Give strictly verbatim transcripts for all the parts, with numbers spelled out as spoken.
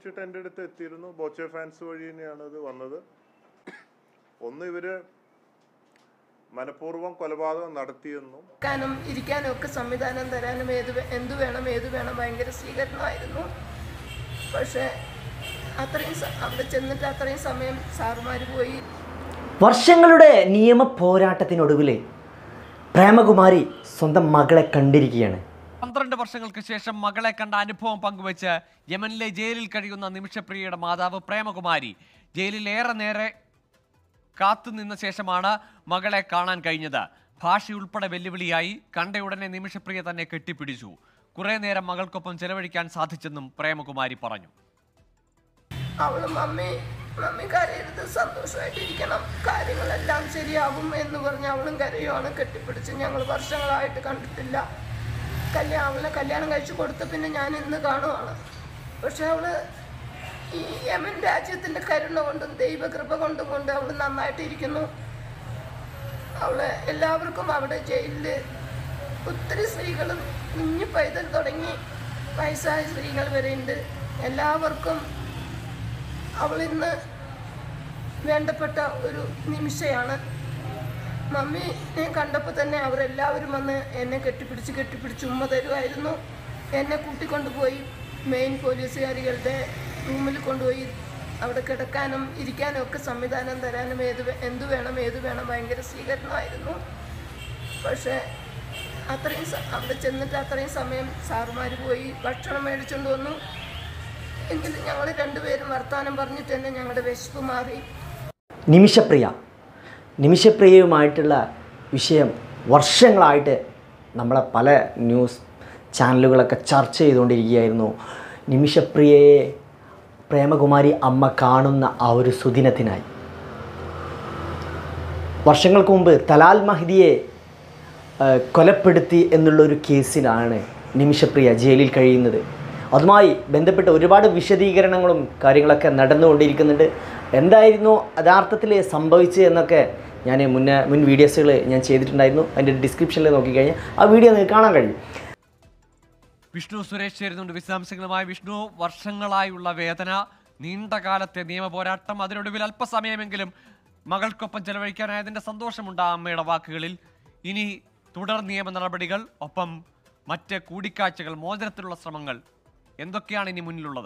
ചോദിച്ചിട്ട് എൻ്റെ അടുത്ത് എത്തിയിരുന്നു. ബോച്ചെ ഫാൻസ് വഴി തന്നെയാണ് ഇത് വന്നത്. ഒന്ന്, ഇവര് മനഃപൂർവ്വം കൊലപാതകം നടത്തിയെന്നും ാനും ഇരിക്കാനും ഒക്കെ സംവിധാനം തരാനും ഏത് എന്തു വേണം ഏത് വേണം ഭയങ്കര സ്വീകരണമായിരുന്നു. പക്ഷേ അത്രയും അവിടെ ചെന്നിട്ട് അത്രയും സമയം സാറുമാർ പോയി. വർഷങ്ങളുടെ നിയമ പോരാട്ടത്തിനൊടുവിൽ പ്രേമകുമാരി സ്വന്തം മകളെ കണ്ടിരിക്കുകയാണ്. പന്ത്രണ്ട് വർഷങ്ങൾക്ക് ശേഷം മകളെ കണ്ട അനുഭവം പങ്കുവെച്ച് യമനിലെ ജയിലിൽ കഴിയുന്ന നിമിഷപ്രിയയുടെ മാതാവ് പ്രേമകുമാരി ജയിലിൽ ഏറെ നേരെ കാത്തുനിന്ന ശേഷമാണ് മകളെ കാണാൻ കഴിഞ്ഞത്. ഭാഷയുൾപ്പെടെ വെല്ലുവിളിയായി. കണ്ടയുടനെ നിമിഷപ്രിയ തന്നെ കെട്ടിപ്പിടിച്ചു. കുറെ നേരം മകൾക്കൊപ്പം ചെലവഴിക്കാൻ സാധിച്ചെന്നും പ്രേമകുമാരി പറഞ്ഞു. അവള് മമ്മി മമ്മി കരയരുത്, സന്തോഷമായിട്ടിരിക്കണം, കാര്യങ്ങളെല്ലാം ശരിയാകും എന്ന് പറഞ്ഞ് അവളും കരയുവാണ് കെട്ടിപ്പിടിച്ച്. ഞങ്ങൾ വർഷങ്ങളായിട്ട് കണ്ടിട്ടില്ല. കല്യാണം അവളെ കല്യാണം കഴിച്ചു കൊടുത്ത പിന്നെ ഞാൻ ഇന്ന് കാണുവാണ്. പക്ഷെ അവള് ഈ യമൻ രാജ്യത്തിൻ്റെ കരുണ കൊണ്ടും ദൈവകൃപ കൊണ്ടും കൊണ്ട് അവൾ നന്നായിട്ടിരിക്കുന്നു. അവള് എല്ലാവർക്കും അവിടെ ജയിലിൽ ഒത്തിരി സ്ത്രീകളും കുഞ്ഞു പൈതൽ തുടങ്ങി വയസ്സായ സ്ത്രീകൾ വരെയുണ്ട്. എല്ലാവർക്കും അവളിന്ന് വേണ്ടപ്പെട്ട ഒരു നിമിഷയാണ്. മമ്മിനെ കണ്ടപ്പോൾ തന്നെ അവരെല്ലാവരും വന്ന് എന്നെ കെട്ടിപ്പിടിച്ച് കെട്ടിപ്പിടിച്ച് ഉമ്മ തരുമായിരുന്നു. എന്നെ കൂട്ടിക്കൊണ്ടുപോയി മെയിൻ പോലീസുകാരികളുടെ റൂമിൽ കൊണ്ടുപോയി അവിടെ കിടക്കാനും ഇരിക്കാനും ഒക്കെ സംവിധാനം തരാനും ഏത് എന്തു വേണം ഏത് വേണം ഭയങ്കര സ്വീകരണമായിരുന്നു. പക്ഷേ അത്രയും അവിടെ ചെന്നിട്ട് അത്രയും സമയം സാറുമാർ പോയി ഭക്ഷണം മേടിച്ചുകൊണ്ട് വന്നു. എങ്കിലും ഞങ്ങൾ രണ്ടുപേരും വർത്തമാനം പറഞ്ഞിട്ട് തന്നെ ഞങ്ങളുടെ വിശപ്പ് മാറി. നിമിഷപ്രിയ നിമിഷപ്രിയയുമായിട്ടുള്ള വിഷയം വർഷങ്ങളായിട്ട് നമ്മളെ പല ന്യൂസ് ചാനലുകളൊക്കെ ചർച്ച ചെയ്തുകൊണ്ടിരിക്കുകയായിരുന്നു. നിമിഷപ്രിയയെ പ്രേമകുമാരി അമ്മ കാണുന്ന ആ ഒരു സുദിനത്തിനായി. വർഷങ്ങൾക്ക് മുമ്പ് തലാൽ മഹ്ദിയെ കൊലപ്പെടുത്തി എന്നുള്ളൊരു കേസിലാണ് നിമിഷപ്രിയ ജയിലിൽ കഴിയുന്നത്. അതുമായി ബന്ധപ്പെട്ട് ഒരുപാട് വിശദീകരണങ്ങളും കാര്യങ്ങളൊക്കെ നടന്നുകൊണ്ടിരിക്കുന്നുണ്ട്. എന്തായിരുന്നു യഥാർത്ഥത്തിൽ സംഭവിച്ചത് എന്നൊക്കെ ഞാൻ മുന്നേ മുൻ വീഡിയോസുകൾ ഞാൻ ചെയ്തിട്ടുണ്ടായിരുന്നു. അതിൻ്റെ ഡിസ്ക്രിപ്ഷനിൽ നോക്കിക്കഴിഞ്ഞാൽ ആ വീഡിയോ നിങ്ങൾക്ക് കാണാൻ കഴിയും. വിഷ്ണു സുരേഷ് ചേരുന്നുണ്ട് വിശദാംശങ്ങളുമായി. വിഷ്ണു, വർഷങ്ങളായുള്ള വേദന, നീണ്ടകാലത്തെ നിയമ പോരാട്ടം, അതിനൊടുവിൽ അല്പസമയമെങ്കിലും മകൾക്കൊപ്പം ചെലവഴിക്കാനായതിൻ്റെ സന്തോഷമുണ്ട് ആ അമ്മയുടെ വാക്കുകളിൽ. ഇനി തുടർ നിയമ നടപടികൾ, ഒപ്പം മറ്റ് കൂടിക്കാഴ്ചകൾ, മോചനത്തിലുള്ള ശ്രമങ്ങൾ എന്തൊക്കെയാണ് ഇനി മുന്നിലുള്ളത്?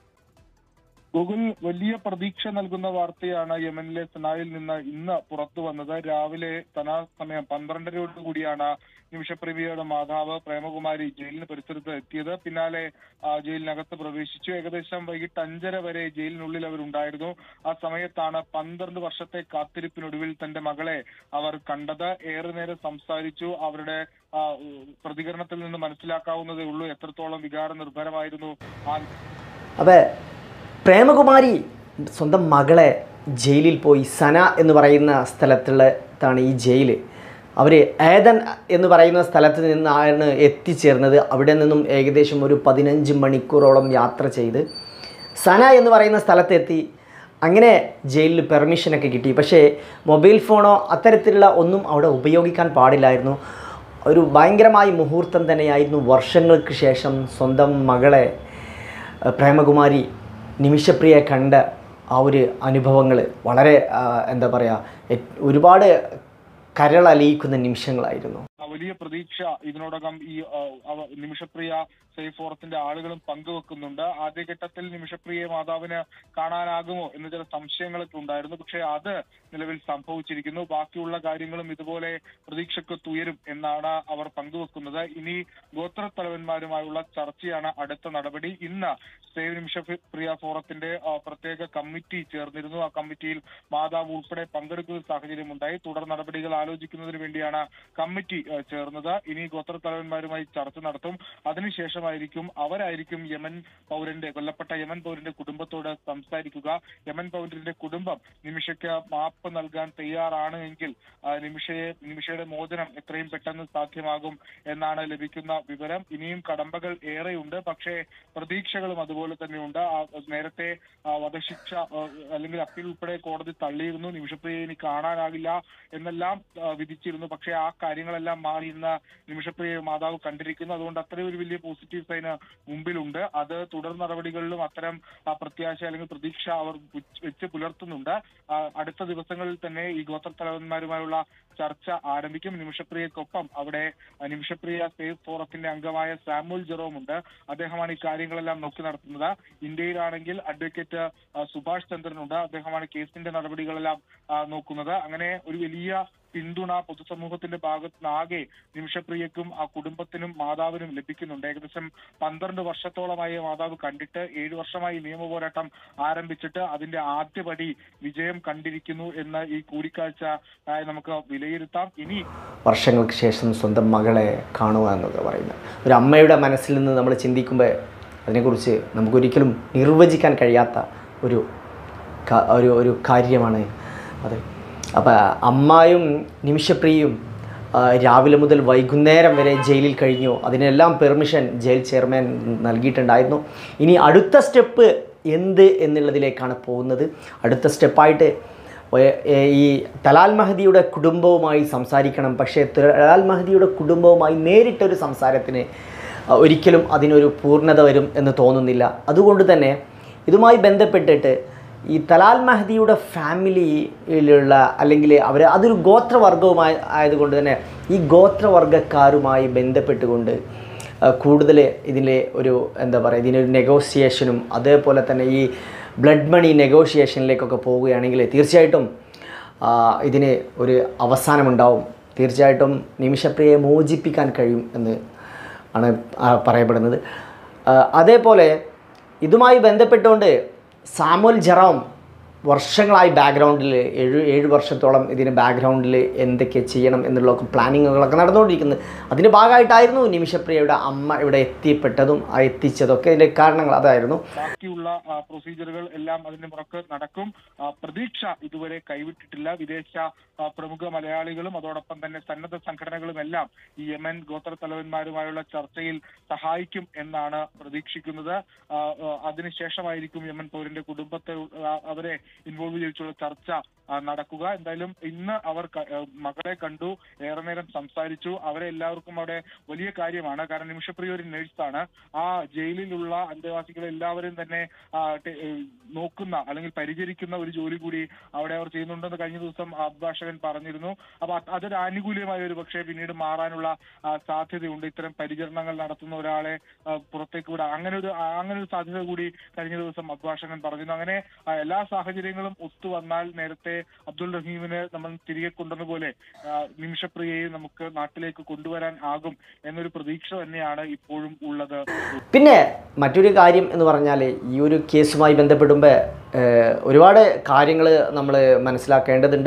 ഗൂഗിൾ, വലിയ പ്രതീക്ഷ നൽകുന്ന വാർത്തയാണ് യമനിലെ സനായിൽ നിന്ന് ഇന്ന് പുറത്തു വന്നത്. രാവിലെ സനാ സമയം പന്ത്രണ്ടരയോട് കൂടിയാണ് നിമിഷപ്രിയയുടെ മാതാവ് പ്രേമകുമാരി ജയിലിന് പരിസരത്ത് എത്തിയത്. പിന്നാലെ ജയിലിനകത്ത് പ്രവേശിച്ചു. ഏകദേശം വൈകിട്ട് അഞ്ചര വരെ ജയിലിനുള്ളിൽ അവരുണ്ടായിരുന്നു. ആ സമയത്താണ് പന്ത്രണ്ട് വർഷത്തെ കാത്തിരിപ്പിനൊടുവിൽ തന്റെ മകളെ അവർ കണ്ടത്. ഏറെ നേരം സംസാരിച്ചു. അവരുടെ പ്രതികരണത്തിൽ നിന്ന് മനസ്സിലാക്കാവുന്നതേ ഉള്ളൂ എത്രത്തോളം വികാര നിർഭരമായിരുന്നു ആ. അതെ, പ്രേമകുമാരി സ്വന്തം മകളെ ജയിലിൽ പോയി. സന എന്ന് പറയുന്ന സ്ഥലത്തുള്ളതാണ് ഈ ജയിൽ. അവർ ഏതൻ എന്ന് പറയുന്ന സ്ഥലത്ത് നിന്നാണ് എത്തിച്ചേർന്നത്. അവിടെ നിന്നും ഏകദേശം ഒരു പതിനഞ്ച് മണിക്കൂറോളം യാത്ര ചെയ്ത് സന എന്ന് പറയുന്ന സ്ഥലത്തെത്തി. അങ്ങനെ ജയിലിൽ പെർമിഷനൊക്കെ കിട്ടി. പക്ഷേ മൊബൈൽ ഫോണോ അത്തരത്തിലുള്ള ഒന്നും അവിടെ ഉപയോഗിക്കാൻ പാടില്ലായിരുന്നു. ഒരു ഭയങ്കരമായ മുഹൂർത്തം തന്നെയായിരുന്നു. വർഷങ്ങൾക്ക് ശേഷം സ്വന്തം മകളെ പ്രേമകുമാരി നിമിഷപ്രിയ കണ്ട ആ ഒരു അനുഭവങ്ങൾ വളരെ എന്താ പറയുക, ഒരുപാട് കരളലിയിക്കുന്ന നിമിഷങ്ങളായിരുന്നു. വലിയ പ്രതീക്ഷ ഇതിനോടകം ഈ നിമിഷപ്രിയ സേഫ് ഫോറത്തിന്റെ ആളുകളും പങ്കുവെക്കുന്നുണ്ട്. ആദ്യഘട്ടത്തിൽ നിമിഷപ്രിയ മാതാവിന് കാണാനാകുമോ എന്ന ചില സംശയങ്ങളൊക്കെ ഉണ്ടായിരുന്നു. പക്ഷേ അത് നിലവിൽ സംഭവിച്ചിരിക്കുന്നു. ബാക്കിയുള്ള കാര്യങ്ങളും ഇതുപോലെ പ്രതീക്ഷയ്ക്കൊത്തുയരും എന്നാണ് അവർ പങ്കുവെക്കുന്നത്. ഇനി ഗോത്രത്തലവന്മാരുമായുള്ള ചർച്ചയാണ് അടുത്ത നടപടി. ഇന്ന് സേവ് നിമിഷപ്രിയ ഫോറത്തിന്റെ പ്രത്യേക കമ്മിറ്റി ചേർന്നിരുന്നു. ആ കമ്മിറ്റിയിൽ മാതാവ് ഉൾപ്പെടെ പങ്കെടുക്കുന്ന സാഹചര്യം ഉണ്ടായി. തുടർ നടപടികൾ ആലോചിക്കുന്നതിന് വേണ്ടിയാണ് കമ്മിറ്റി ചേർന്നത്. ഇനി ഗോത്രത്തലവന്മാരുമായി ചർച്ച നടത്തും. അതിനുശേഷമായിരിക്കും അവരായിരിക്കും യമൻ പൗരന്റെ കൊല്ലപ്പെട്ട യമൻ പൗരന്റെ കുടുംബത്തോട് സംസാരിക്കുക. യമൻ പൗരന്റെ കുടുംബം നിമിഷയ്ക്ക് മാപ്പ് നൽകാൻ തയ്യാറാണ് എങ്കിൽ നിമിഷയെ നിമിഷയുടെ മോചനം എത്രയും പെട്ടെന്ന് സാധ്യമാകും എന്നാണ് ലഭിക്കുന്ന വിവരം. ഇനിയും കടമ്പകൾ ഏറെയുണ്ട്. പക്ഷേ പ്രതീക്ഷകളും അതുപോലെ തന്നെയുണ്ട്. നേരത്തെ വധശിക്ഷ അല്ലെങ്കിൽ അപ്പീൽ ഉൾപ്പെടെ കോടതി തള്ളിയിരുന്നു. നിമിഷപ്രിയയെ ഇനി കാണാനാകില്ല എന്നെല്ലാം വിധിച്ചിരുന്നു. പക്ഷേ ആ കാര്യങ്ങളെല്ലാം മാറി ഇന്ന് നിമിഷപ്രിയ മാതാവ് കണ്ടിരിക്കുന്നു. അതുകൊണ്ട് അത്രയും ഒരു വലിയ പോസിറ്റീവ് ജസ്റ്റിസ് അതിന് മുമ്പിലുണ്ട്. അത് തുടർ നടപടികളിലും അത്തരം പ്രത്യാശ അല്ലെങ്കിൽ പ്രതീക്ഷ അവർ വെച്ച് പുലർത്തുന്നുണ്ട്. അടുത്ത ദിവസങ്ങളിൽ തന്നെ ഈ ഗോത്ര തലവന്മാരുമായുള്ള ചർച്ച ആരംഭിക്കും. നിമിഷപ്രിയക്കൊപ്പം അവിടെ നിമിഷപ്രിയ സേഫ് ഫോറത്തിന്റെ അംഗമായ സാമുൽ ജെറോം ഉണ്ട്. അദ്ദേഹമാണ് ഈ കാര്യങ്ങളെല്ലാം നോക്കി നടത്തുന്നത്. ഇന്ത്യയിലാണെങ്കിൽ അഡ്വക്കേറ്റ് സുഭാഷ് ചന്ദ്രനുണ്ട്. അദ്ദേഹമാണ് കേസിന്റെ നടപടികളെല്ലാം നോക്കുന്നത്. അങ്ങനെ ഒരു വലിയ പിന്തുണ പൊതുസമൂഹത്തിന്റെ ഭാഗത്ത് നിന്നാകെ നിമിഷപ്രിയക്കും ആ കുടുംബത്തിനും മാതാവിനും ലഭിക്കുന്നുണ്ട്. ഏകദേശം പന്ത്രണ്ട് വർഷത്തോളമായി മാതാവ് കണ്ടിട്ട് ഏഴു വർഷമായി നിയമ പോരാട്ടം ആരംഭിച്ചിട്ട് അതിന്റെ ആദ്യപടി വിജയം കണ്ടിരിക്കുന്നു എന്ന് ഈ കൂടിക്കാഴ്ച നമുക്ക് വിലയിരുത്താം. ഇനി വർഷങ്ങൾക്ക് ശേഷം സ്വന്തം മകളെ കാണുക എന്നൊക്കെ പറയുന്നത് ഒരു അമ്മയുടെ മനസ്സിൽ നിന്ന് നമ്മൾ ചിന്തിക്കുമ്പോൾ അതിനെക്കുറിച്ച് നമുക്കൊരിക്കലും നിർവചിക്കാൻ കഴിയാത്ത ഒരു ഒരു ഒരു കാര്യമാണ് അത്. അപ്പോൾ അമ്മായും നിമിഷപ്രിയയും രാവിലെ മുതൽ വൈകുന്നേരം വരെ ജയിലിൽ കഴിഞ്ഞു. അതിനെല്ലാം പെർമിഷൻ ജയിൽ ചെയർമാൻ നൽകിയിട്ടുണ്ടായിരുന്നു. ഇനി അടുത്ത സ്റ്റെപ്പ് എന്ത് എന്നുള്ളതിലേക്കാണ് പോകുന്നത്. അടുത്ത സ്റ്റെപ്പായിട്ട് ഈ തലാൽ മഹദിയുടെ കുടുംബവുമായി സംസാരിക്കണം. പക്ഷേ തലാൽ മഹദിയുടെ കുടുംബവുമായി നേരിട്ടൊരു സംസാരത്തിന് ഒരിക്കലും അതിനൊരു പൂർണ്ണത വരും എന്ന് തോന്നുന്നില്ല. അതുകൊണ്ട് തന്നെ ഇതുമായി ബന്ധപ്പെട്ടിട്ട് ഈ തലാൽ മഹദിയുടെ ഫാമിലിയിലുള്ള അല്ലെങ്കിൽ അവർ അതൊരു ഗോത്രവർഗവുമായി ആയതുകൊണ്ട് തന്നെ ഈ ഗോത്രവർഗക്കാരുമായി ബന്ധപ്പെട്ടുകൊണ്ട് കൂടുതൽ ഇതിലെ ഒരു എന്താ പറയുക ഇതിനൊരു നെഗോസിയേഷനും അതേപോലെ തന്നെ ഈ ബ്ലഡ് മണി നെഗോഷിയേഷനിലേക്കൊക്കെ പോവുകയാണെങ്കിൽ തീർച്ചയായിട്ടും ഇതിന് ഒരു അവസാനമുണ്ടാവും. തീർച്ചയായിട്ടും നിമിഷപ്രിയയെ മോചിപ്പിക്കാൻ കഴിയും എന്ന് ആണ് പറയപ്പെടുന്നത്. അതേപോലെ ഇതുമായി ബന്ധപ്പെട്ടുകൊണ്ട് സാമുൽ ജെറോം വർഷങ്ങളായി ബാക്ക്ഗ്രൗണ്ടിൽ ഏഴ് ഏഴ് വർഷത്തോളം ഇതിന് ബാക്ക്ഗ്രൗണ്ടിൽ എന്തൊക്കെ ചെയ്യണം എന്നുള്ളതൊക്കെ പ്ലാനിങ്ങുകളൊക്കെ നടന്നുകൊണ്ടിരിക്കുന്നത്. അതിൻ്റെ ഭാഗമായിട്ടായിരുന്നു നിമിഷപ്രിയയുടെ അമ്മ ഇവിടെ എത്തിപ്പെട്ടതും ആ എത്തിച്ചതൊക്കെ ഇതിൻ്റെ കാരണങ്ങൾ അതായിരുന്നു. ബാക്കിയുള്ള പ്രൊസീജിയറുകൾ എല്ലാം അതിന്റെ പുറത്ത് നടക്കും. പ്രതീക്ഷ ഇതുവരെ കൈവിട്ടിട്ടില്ല. വിദേശ പ്രമുഖ മലയാളികളും അതോടൊപ്പം തന്നെ സന്നദ്ധ സംഘടനകളും എല്ലാം ഈ യമൻ ഗോത്ര തലവന്മാരുമായുള്ള ചർച്ചയിൽ സഹായിക്കും എന്നാണ് പ്രതീക്ഷിക്കുന്നത്. അതിനുശേഷമായിരിക്കും യമൻ പൗരന്റെ കുടുംബത്തെ അവരെ ഇൻവോൾവ് ചെയ്തിട്ടുള്ള ചർച്ച നടക്കുക. എന്തായാലും ഇന്ന് അവർ മകളെ കണ്ടു, ഏറെ നേരം സംസാരിച്ചു. അവരെ എല്ലാവർക്കും അവിടെ വലിയ കാര്യമാണ്. കാരണം നിമിഷപ്രിയ ഒരു നഴ്സാണ്. ആ ജയിലിലുള്ള അന്തേവാസികളെ എല്ലാവരും തന്നെ നോക്കുന്ന അല്ലെങ്കിൽ പരിചരിക്കുന്ന ഒരു ജോലി കൂടി അവിടെ അവർ ചെയ്യുന്നുണ്ടെന്ന് കഴിഞ്ഞ ദിവസം അഭിഭാഷകൻ പറഞ്ഞിരുന്നു. അപ്പൊ അതൊരു ആനുകൂല്യമായ ഒരു പക്ഷേ പിന്നീട് മാറാനുള്ള സാധ്യതയുണ്ട്. ഇത്തരം പരിചരണങ്ങൾ നടത്തുന്ന ഒരാളെ പുറത്തേക്ക് വിടാം. അങ്ങനെ ഒരു അങ്ങനെ ഒരു സാധ്യത കൂടി കഴിഞ്ഞ ദിവസം അഭിഭാഷകൻ പറഞ്ഞിരുന്നു. അങ്ങനെ എല്ലാ സാഹചര്യങ്ങളും ഒത്തു വന്നാൽ നേരത്തെ അബ്ദുൾ റഹീമിനെ നമ്മൾ തിരികെ കൊണ്ടുവന്ന പോലെ നിമിഷപ്രിയയെ നമുക്ക് നാട്ടിലേക്ക് കൊണ്ടുവരാൻ ആകും എന്നൊരു പ്രതീക്ഷ തന്നെയാണ് ഇപ്പോഴും ഉള്ളത്. പിന്നെ മറ്റൊരു കാര്യം എന്ന് പറഞ്ഞാൽ ഈ ഒരു കേസുമായി ബന്ധപ്പെടുമ്പോൾ ഒരുപാട് കാര്യങ്ങൾ നമ്മൾ മനസ്സിലാക്കേണ്ടതുണ്ട്.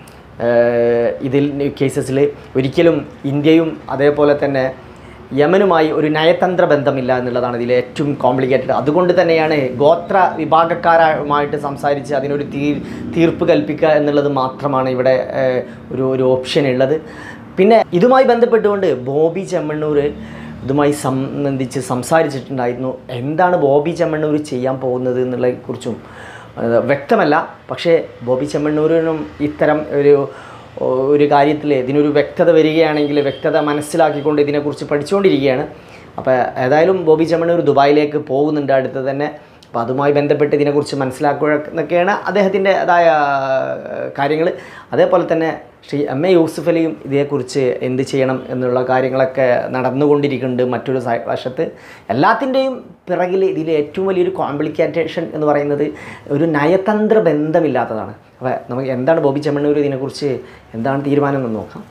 ഇതിൽ കേസസിൽ ഒരിക്കലും ഇന്ത്യയും അതേപോലെ തന്നെ യമനുമായി ഒരു നയതന്ത്ര ബന്ധമില്ല എന്നുള്ളതാണ് ഇതിൽ ഏറ്റവും കോംപ്ലിക്കേറ്റഡ്. അതുകൊണ്ട് തന്നെയാണ് ഗോത്ര വിഭാഗക്കാരുമായിട്ട് സംസാരിച്ച് അതിനൊരു തീ തീർപ്പ് കൽപ്പിക്കുക എന്നുള്ളത് മാത്രമാണ് ഇവിടെ ഒരു ഒരു ഓപ്ഷൻ ഉള്ളത്. പിന്നെ ഇതുമായി ബന്ധപ്പെട്ടുകൊണ്ട് ബോബി ചെമ്മണ്ണൂർ ഇതുമായി സംബന്ധിച്ച് സംസാരിച്ചിട്ടുണ്ടായിരുന്നു. എന്താണ് ബോബി ചെമ്മണ്ണൂർ ചെയ്യാൻ പോകുന്നത് എന്നുള്ളതിനെക്കുറിച്ചും വ്യക്തമല്ല. പക്ഷേ ബോബി ചെമ്മണ്ണൂരിനും ഇത്തരം ഒരു ഒരു കാര്യത്തിൽ ഇതിനൊരു വ്യക്തത വരികയാണെങ്കിൽ വ്യക്തത മനസ്സിലാക്കിക്കൊണ്ട് ഇതിനെക്കുറിച്ച് പഠിച്ചുകൊണ്ടിരിക്കുകയാണ്. അപ്പോൾ ഏതായാലും ബോബി ചെമ്മണ്ണൂർ ദുബായിലേക്ക് പോകുന്നുണ്ട് അടുത്ത് തന്നെ. അപ്പോൾ അതുമായി ബന്ധപ്പെട്ട് ഇതിനെക്കുറിച്ച് മനസ്സിലാക്കുക എന്നൊക്കെയാണ് അദ്ദേഹത്തിൻ്റെ അതായ കാര്യങ്ങൾ. അതേപോലെ തന്നെ ശ്രീ എം എ യൂസുഫ് അലിയും ഇതേക്കുറിച്ച് എന്ത് ചെയ്യണം എന്നുള്ള കാര്യങ്ങളൊക്കെ നടന്നുകൊണ്ടിരിക്കുന്നുണ്ട് മറ്റൊരു വശത്ത്. എല്ലാത്തിൻ്റെയും പിറകിൽ ഇതിൽ ഏറ്റവും വലിയൊരു കോംപ്ലിക്കേറ്റേഷൻ എന്ന് പറയുന്നത് ഒരു നയതന്ത്ര ബന്ധമില്ലാത്തതാണ്. അപ്പോൾ നമുക്ക് എന്താണ് ബോബി ചെമ്മണ്ണൂർ ഇതിനെക്കുറിച്ച് എന്താണ് തീരുമാനം എന്ന് നോക്കാം.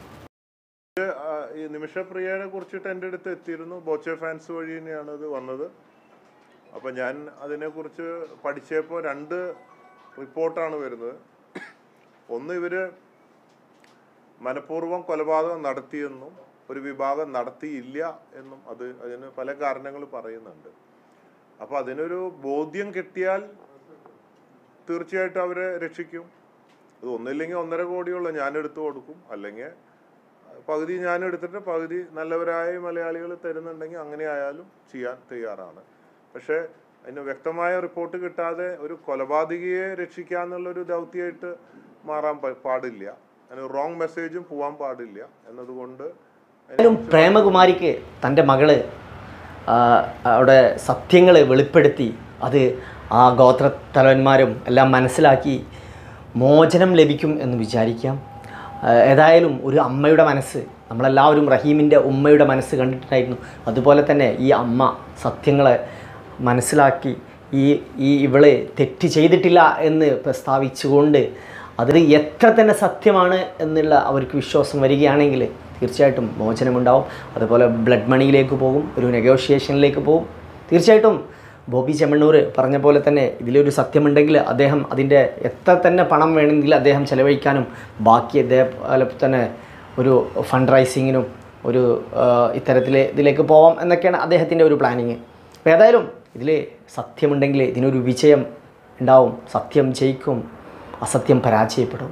ഈ നിമിഷപ്രിയനെ കുറിച്ചിട്ട് എൻ്റെ അടുത്ത് എത്തിയിരുന്നു. ബോച്ചെ ഫാൻസ് വഴി തന്നെയാണ് ഇത് വന്നത്. അപ്പോൾ ഞാൻ അതിനെക്കുറിച്ച് പഠിച്ചപ്പോൾ രണ്ട് റിപ്പോർട്ടാണ് വരുന്നത്. ഒന്ന്, ഇവർ മനഃപൂർവ്വം കൊലപാതകം നടത്തിയെന്നും ഒരു വിഭാഗം നടത്തിയില്ല എന്നും അത് അതിന് പല കാരണങ്ങൾ പറയുന്നുണ്ട്. അപ്പോൾ അതിനൊരു ബോധ്യം കിട്ടിയാൽ തീർച്ചയായിട്ടും അവരെ രക്ഷിക്കും. അത് ഒന്നില്ലെങ്കിൽ ഒന്നര കോടിയുള്ള ഞാൻ എടുത്തു കൊടുക്കും, അല്ലെങ്കിൽ പകുതി ഞാൻ എടുത്തിട്ട് പകുതി നല്ലവരായ മലയാളികൾ തരുന്നുണ്ടെങ്കിൽ അങ്ങനെ ആയാലും ചെയ്യാൻ തയ്യാറാണ്. പക്ഷേ അതിന് വ്യക്തമായ റിപ്പോർട്ട് കിട്ടാതെ ഒരു കൊലപാതകിയെ രക്ഷിക്കുക എന്നുള്ളൊരു ദൗത്യമായിട്ട് മാറാൻ പാടില്ല. അതിന് റോങ് മെസ്സേജും പോകാൻ പാടില്ല എന്നതുകൊണ്ട് പ്രേമകുമാരിക്ക് തൻ്റെ മകള് അവിടെ സത്യങ്ങൾ വെളിപ്പെടുത്തി അത് ആ ഗോത്രത്തലവന്മാരും എല്ലാം മനസ്സിലാക്കി മോചനം ലഭിക്കും എന്ന് വിചാരിക്കാം. ഏതായാലും ഒരു അമ്മയുടെ മനസ്സ്, നമ്മളെല്ലാവരും റഹീമിൻ്റെ ഉമ്മയുടെ മനസ്സ് കണ്ടിട്ടുണ്ടായിരുന്നു. അതുപോലെ തന്നെ ഈ അമ്മ സത്യങ്ങളെ മനസ്സിലാക്കി ഈ ഈ ഇവള് തെറ്റ് ചെയ്തിട്ടില്ല എന്ന് പ്രസ്താവിച്ചുകൊണ്ട് അതിൽ എത്ര തന്നെ സത്യമാണ് എന്നുള്ള അവർക്ക് വിശ്വാസം വരികയാണെങ്കിൽ തീർച്ചയായിട്ടും മോചനമുണ്ടാവും. അതുപോലെ ബ്ലഡ് മണിയിലേക്ക് പോകും, ഒരു നെഗോഷിയേഷനിലേക്ക് പോകും. തീർച്ചയായിട്ടും ബോബി ചെമ്മണ്ണൂർ പറഞ്ഞ പോലെ തന്നെ ഇതിലൊരു സത്യമുണ്ടെങ്കിൽ അദ്ദേഹം അതിൻ്റെ എത്ര തന്നെ പണം വേണമെങ്കിൽ അദ്ദേഹം ചെലവഴിക്കാനും ബാക്കി അതേപോലെ തന്നെ ഒരു ഫണ്ട് റൈസിങ്ങിനും ഒരു ഇത്തരത്തിൽ ഇതിലേക്ക് പോവാം എന്നൊക്കെയാണ് അദ്ദേഹത്തിൻ്റെ ഒരു പ്ലാനിങ്. അപ്പോൾ ഏതായാലും ഇതിൽ സത്യമുണ്ടെങ്കിൽ ഇതിനൊരു വിജയം ഉണ്ടാവും. സത്യം ജയിക്കും, അസത്യം പരാജയപ്പെടും.